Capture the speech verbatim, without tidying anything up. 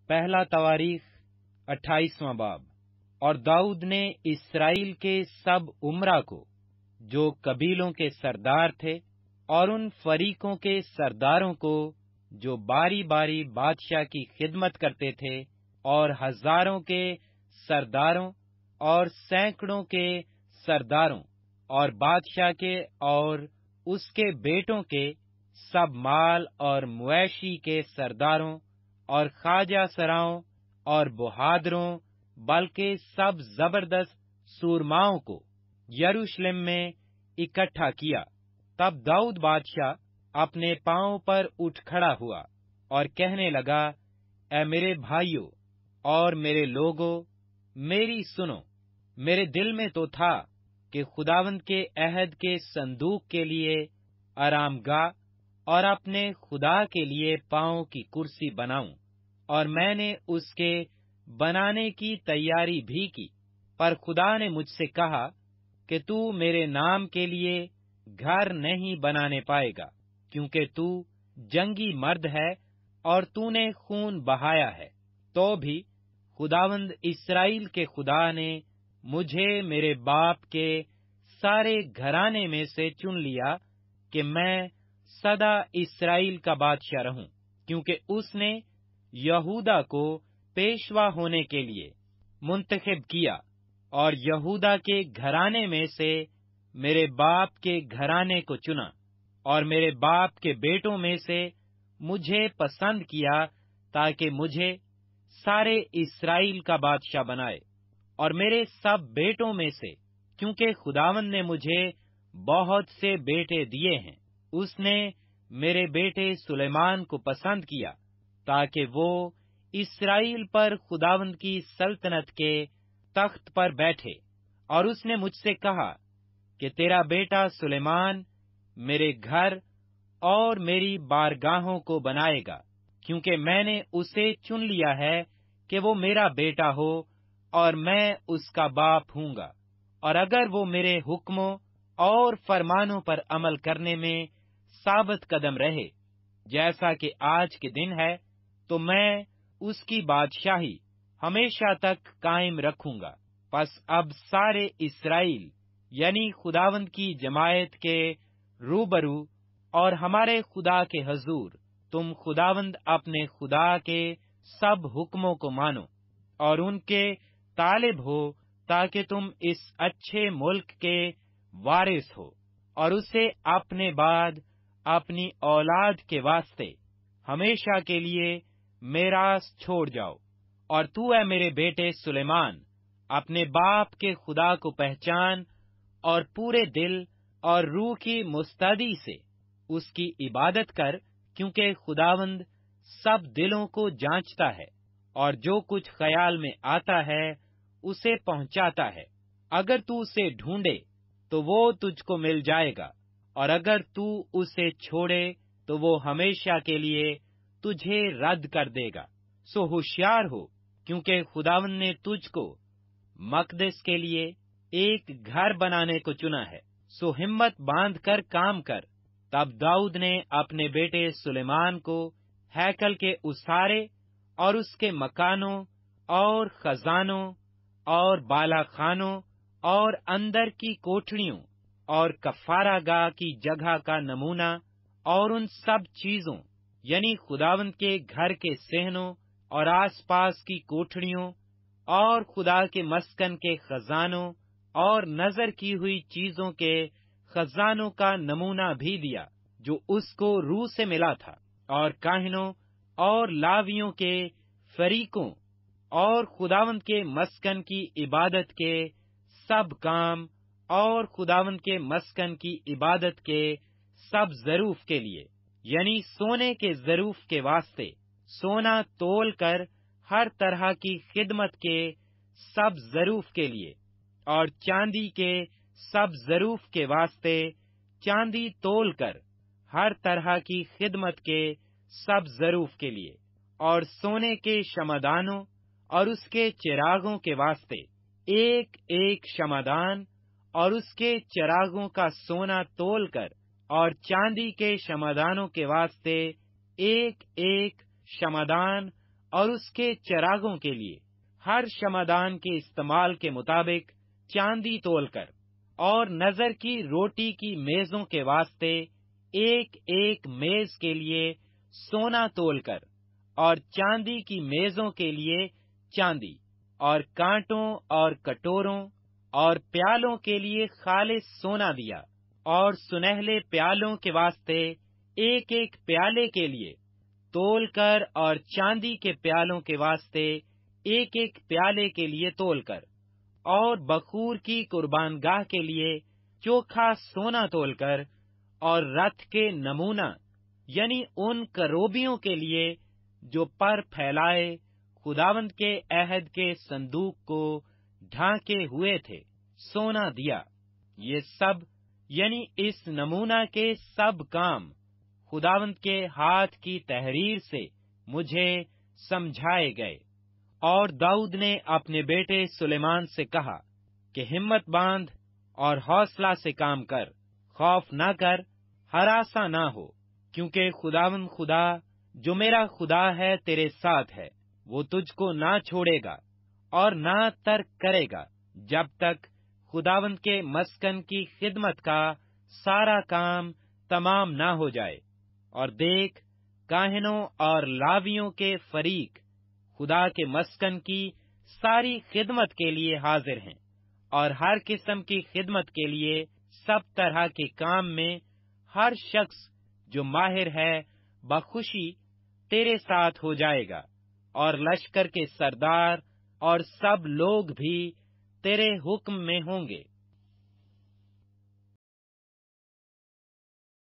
پہلا تواریخ اٹھائیسواں باب۔ اور داؤد نے اسرائیل کے سب امرا کو جو قبیلوں کے سردار تھے اور ان فریقوں کے سرداروں کو جو باری باری بادشاہ کی خدمت کرتے تھے اور ہزاروں کے سرداروں اور سینکڑوں کے سرداروں اور بادشاہ کے اور اس کے بیٹوں کے سب مال اور مویشی کے سرداروں اور خواجہ سراؤں اور بہادروں بلکہ سب زبردست سورماؤں کو یروشلم میں اکٹھا کیا۔ تب داؤد بادشاہ اپنے پاؤں پر اٹھ کھڑا ہوا اور کہنے لگا، اے میرے بھائیو اور میرے لوگو، میری سنو۔ میرے دل میں تو تھا کہ خداوند کے عہد کے صندوق کے لیے آرام گاہ اور اپنے خدا کے لیے پاؤں کی کرسی بناؤں، اور میں نے اس کے بنانے کی تیاری بھی کی۔ پر خدا نے مجھ سے کہا کہ تو میرے نام کے لیے گھر نہیں بنانے پائے گا، کیونکہ تو جنگی مرد ہے اور تو نے خون بہایا ہے۔ تو بھی خداوند اسرائیل کے خدا نے مجھے میرے باپ کے سارے گھرانے میں سے چن لیا کہ میں سدا اسرائیل کا بادشاہ رہوں، کیونکہ اس نے یہودا کو پیشوا ہونے کے لیے منتخب کیا، اور یہودا کے گھرانے میں سے میرے باپ کے گھرانے کو چنا، اور میرے باپ کے بیٹوں میں سے مجھے پسند کیا تاکہ مجھے سارے اسرائیل کا بادشاہ بنائے۔ اور میرے سب بیٹوں میں سے، کیونکہ خداوند نے مجھے بہت سے بیٹے دیے ہیں، اس نے میرے بیٹے سلیمان کو پسند کیا تاکہ وہ اسرائیل پر خداوند کی سلطنت کے تخت پر بیٹھے۔ اور اس نے مجھ سے کہا کہ تیرا بیٹا سلیمان میرے گھر اور میری بارگاہوں کو بنائے گا، کیونکہ میں نے اسے چن لیا ہے کہ وہ میرا بیٹا ہو اور میں اس کا باپ ہوں گا۔ اور اگر وہ میرے حکموں اور فرمانوں پر عمل کرنے میں ثابت قدم رہے جیسا کہ آج کے دن ہے، تو میں اس کی بادشاہی ہمیشہ تک قائم رکھوں گا۔ پس اب سارے اسرائیل یعنی خداوند کی جماعت کے روبرو اور ہمارے خدا کے حضور تم خداوند اپنے خدا کے سب حکموں کو مانو اور ان کے طالب ہو، تاکہ تم اس اچھے ملک کے وارث ہو اور اسے اپنے بعد اپنی اولاد کے واسطے ہمیشہ کے لیے میراث چھوڑ جاؤ۔ اور تو اے میرے بیٹے سلیمان، اپنے باپ کے خدا کو پہچان اور پورے دل اور روح کی مستعدی سے اس کی عبادت کر، کیونکہ خداوند سب دلوں کو جانچتا ہے اور جو کچھ خیال میں آتا ہے اسے پہنچاتا ہے۔ اگر تو اسے ڈھونڈے تو وہ تجھ کو مل جائے گا، اور اگر تو اسے چھوڑے تو وہ ہمیشہ کے لیے تجھے رد کر دے گا۔ سو ہوشیار ہو، کیونکہ خداوند نے تجھ کو مقدس کے لیے ایک گھر بنانے کو چنا ہے۔ سو ہمت باندھ کر کام کر۔ تب داؤد نے اپنے بیٹے سلیمان کو ہیکل کے اسارے اور اس کے مکانوں اور خزانوں اور بالا خانوں اور اندر کی کوٹھڑیوں اور کفارہ گاہ کی جگہ کا نمونہ اور ان سب چیزوں یعنی خداوند کے گھر کے صحنوں اور آس پاس کی کوٹھڑیوں اور خدا کے مسکن کے خزانوں اور نظر کی ہوئی چیزوں کے خزانوں کا نمونہ بھی دیا جو اس کو روح سے ملا تھا، اور کاہنوں اور لاویوں کے فریقوں اور خداوند کے مسکن کی عبادت کے سب کام اور خداوند کے مسکن کی عبادت کے سب ظروف کے لیے، یعنی سونے کے ظروف کے واسطے سونا تول کر ہر طرح کی خدمت کے سب ظروف کے لیے، اور چاندی کے سب ظروف کے واسطے چاندی تول کر ہر طرح کی خدمت کے سب ظروف کے لیے، اور سونے کے شمعدانوں اور اس کے چراغوں کے واسطے ایک ایک شمعدان اور اس کے چراغوں کا سونا تول کر، اور چاندی کے شمعدانوں کے واسطے ایک ایک شمعدان اور اس کے چراغوں کے لیے ہر شمعدان کے استعمال کے مطابق چاندی تول کر، اور نظر کی روٹی کی میزوں کے واسطے ایک ایک میز کے لیے سونا تول کر، اور چاندی کی میزوں کے لیے چاندی، اور کانٹوں اور کٹوروں اور پیالوں کے لیے خالص سونا دیا، اور سنہلے پیالوں کے واسطے ایک ایک پیالے کے لیے تول کر، اور چاندی کے پیالوں کے واسطے ایک ایک پیالے کے لیے تول کر، اور بخور کی قربان گاہ کے لیے چوکھا سونا تول کر، اور رتھ کے نمونہ یعنی ان کروبیوں کے لیے جو پر پھیلائے خداوند کے عہد کے صندوق کو ڈھانکے ہوئے تھے، سونا دیا۔ یہ سب یعنی اس نمونہ کے سب کام خداوند کے ہاتھ کی تحریر سے مجھے سمجھائے گئے۔ اور داؤد نے اپنے بیٹے سلیمان سے کہا کہ ہمت باندھ اور حوصلہ سے کام کر، خوف نہ کر، ہراساں نہ ہو، کیونکہ خداوند خدا جو میرا خدا ہے تیرے ساتھ ہے، وہ تجھ کو نہ چھوڑے گا اور نہ ترک کرے گا، جب تک خداوند کے مسکن کی خدمت کا سارا کام تمام نہ ہو جائے۔ اور دیکھ، کاہنوں اور لاویوں کے فریق خدا کے مسکن کی ساری خدمت کے لیے حاضر ہیں، اور ہر قسم کی خدمت کے لیے سب طرح کے کام میں ہر شخص جو ماہر ہے بخوشی تیرے ساتھ ہو جائے گا، اور لشکر کے سردار اور سب لوگ بھی تیرے حکم میں ہوں گے۔